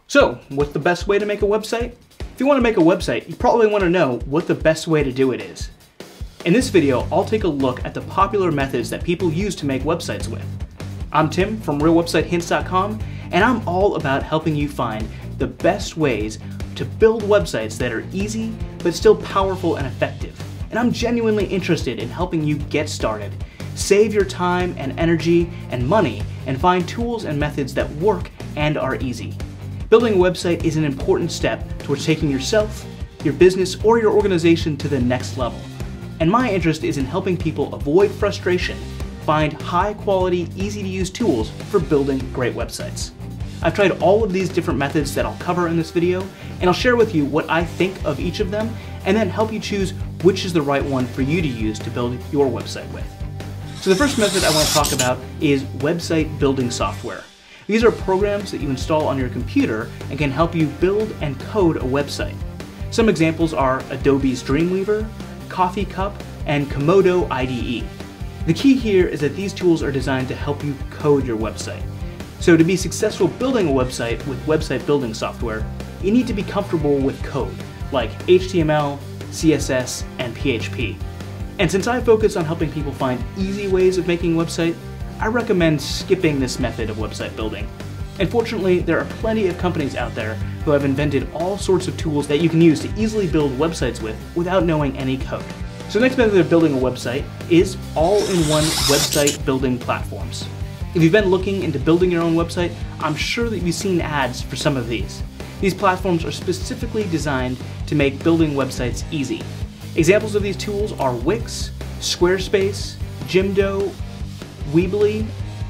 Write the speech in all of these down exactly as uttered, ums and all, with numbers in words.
So, what's the best way to make a website? If you want to make a website, you probably want to know what the best way to do it is. In this video, I'll take a look at the popular methods that people use to make websites with. I'm Tim from real website hints dot com, and I'm all about helping you find the best ways to build websites that are easy, but still powerful and effective. And I'm genuinely interested in helping you get started, save your time and energy and money, and find tools and methods that work and are easy. Building a website is an important step towards taking yourself, your business, or your organization to the next level. And my interest is in helping people avoid frustration, find high quality, easy to use tools for building great websites. I've tried all of these different methods that I'll cover in this video, and I'll share with you what I think of each of them, and then help you choose which is the right one for you to use to build your website with. So the first method I want to talk about is website building software. These are programs that you install on your computer and can help you build and code a website. Some examples are Adobe's Dreamweaver, Coffee Cup, and Komodo I D E. The key here is that these tools are designed to help you code your website. So to be successful building a website with website building software, you need to be comfortable with code, like H T M L, C S S, and P H P. And since I focus on helping people find easy ways of making a website, I recommend skipping this method of website building. And fortunately, there are plenty of companies out there who have invented all sorts of tools that you can use to easily build websites with without knowing any code. So the next method of building a website is all-in-one website building platforms. If you've been looking into building your own website, I'm sure that you've seen ads for some of these. These platforms are specifically designed to make building websites easy. Examples of these tools are Wix, Squarespace, Jimdo, Weebly,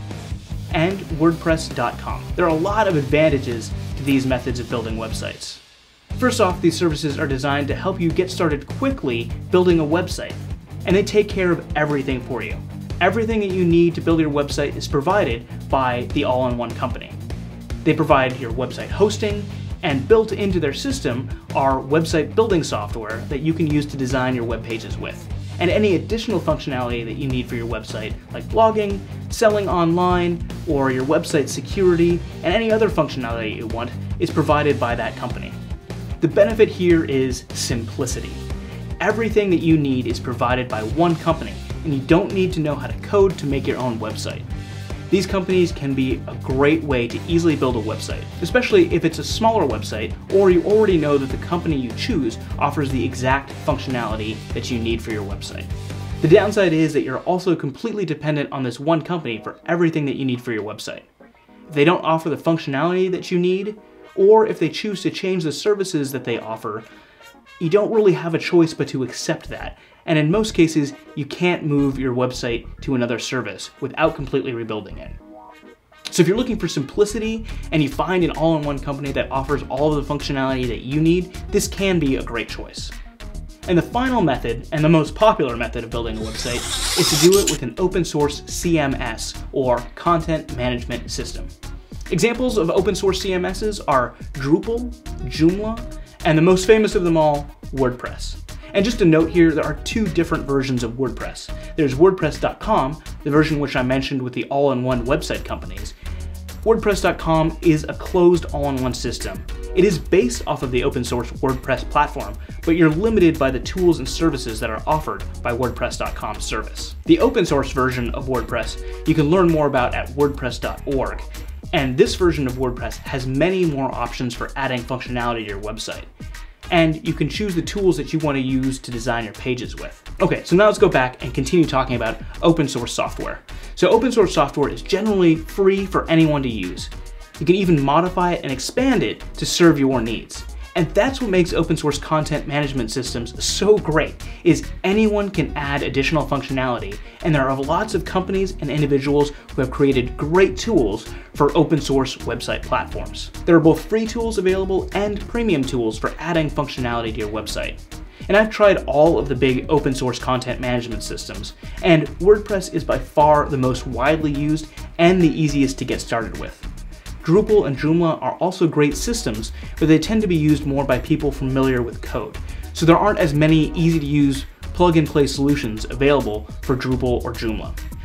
and WordPress dot com. There are a lot of advantages to these methods of building websites. First off, these services are designed to help you get started quickly building a website, and they take care of everything for you. Everything that you need to build your website is provided by the all-in-one company. They provide your website hosting, and built into their system are website building software that you can use to design your web pages with, and any additional functionality that you need for your website, like blogging, selling online, or your website security, and any other functionality you want, is provided by that company. The benefit here is simplicity. Everything that you need is provided by one company, and you don't need to know how to code to make your own website. These companies can be a great way to easily build a website, especially if it's a smaller website or you already know that the company you choose offers the exact functionality that you need for your website. The downside is that you're also completely dependent on this one company for everything that you need for your website. If they don't offer the functionality that you need, or if they choose to change the services that they offer, you don't really have a choice but to accept that. And in most cases, you can't move your website to another service without completely rebuilding it. So if you're looking for simplicity and you find an all-in-one company that offers all of the functionality that you need, this can be a great choice. And the final method, and the most popular method of building a website, is to do it with an open source C M S, or content management system. Examples of open source C M Ss are Drupal, Joomla, and the most famous of them all, WordPress. And just a note here, there are two different versions of WordPress. There's WordPress dot com, the version which I mentioned with the all-in-one website companies. WordPress dot com is a closed all-in-one system. It is based off of the open source WordPress platform, but you're limited by the tools and services that are offered by WordPress dot com's service. The open source version of WordPress you can learn more about at WordPress dot org. And this version of WordPress has many more options for adding functionality to your website. And you can choose the tools that you want to use to design your pages with. Okay, so now let's go back and continue talking about open source software. So open source software is generally free for anyone to use. You can even modify it and expand it to serve your needs. And that's what makes open source content management systems so great, is anyone can add additional functionality, and there are lots of companies and individuals who have created great tools for open source website platforms. There are both free tools available and premium tools for adding functionality to your website. And I've tried all of the big open source content management systems, and WordPress is by far the most widely used and the easiest to get started with. Drupal and Joomla are also great systems, but they tend to be used more by people familiar with code. So there aren't as many easy to use plug-and-play solutions available for Drupal or Joomla.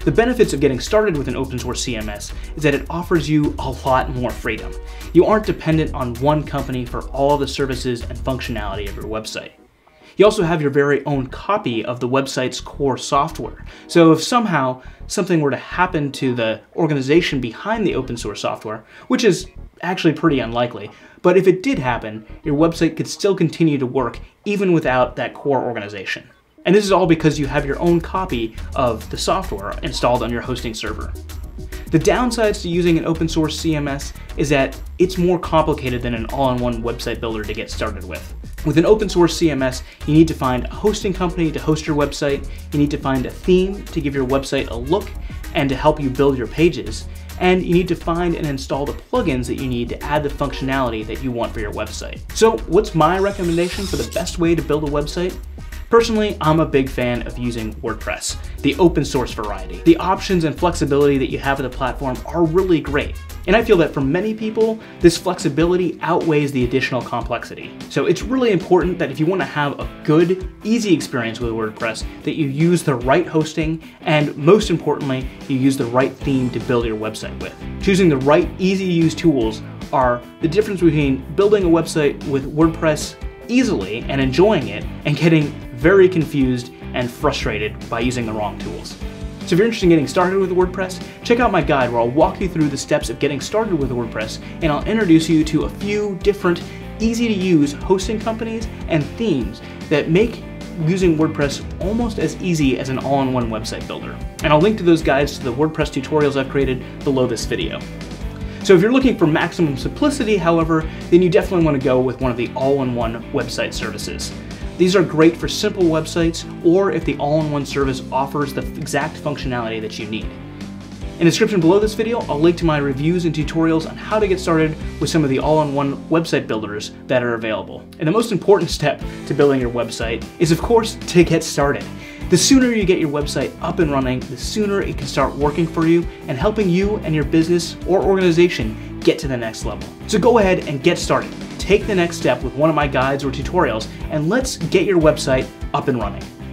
The benefits of getting started with an open source C M S is that it offers you a lot more freedom. You aren't dependent on one company for all of the services and functionality of your website. You also have your very own copy of the website's core software. So if somehow something were to happen to the organization behind the open source software, which is actually pretty unlikely, but if it did happen, your website could still continue to work even without that core organization. And this is all because you have your own copy of the software installed on your hosting server. The downsides to using an open source C M S is that it's more complicated than an all-in-one website builder to get started with. With an open source C M S, you need to find a hosting company to host your website, you need to find a theme to give your website a look and to help you build your pages, and you need to find and install the plugins that you need to add the functionality that you want for your website. So what's my recommendation for the best way to build a website? Personally, I'm a big fan of using WordPress, the open source variety. The options and flexibility that you have with the platform are really great. And I feel that for many people, this flexibility outweighs the additional complexity. So it's really important that if you want to have a good, easy experience with WordPress, that you use the right hosting, and most importantly, you use the right theme to build your website with. Choosing the right, easy-to-use tools are the difference between building a website with WordPress easily and enjoying it, and getting very confused and frustrated by using the wrong tools. So if you're interested in getting started with WordPress, check out my guide where I'll walk you through the steps of getting started with WordPress, and I'll introduce you to a few different easy to use hosting companies and themes that make using WordPress almost as easy as an all-in-one website builder. And I'll link to those guides to the WordPress tutorials I've created below this video. So if you're looking for maximum simplicity, however, then you definitely want to go with one of the all-in-one website services. These are great for simple websites, or if the all-in-one service offers the exact functionality that you need. In the description below this video, I'll link to my reviews and tutorials on how to get started with some of the all-in-one website builders that are available. And the most important step to building your website is, of course, to get started. The sooner you get your website up and running, the sooner it can start working for you and helping you and your business or organization get to the next level. So go ahead and get started. Take the next step with one of my guides or tutorials, and let's get your website up and running.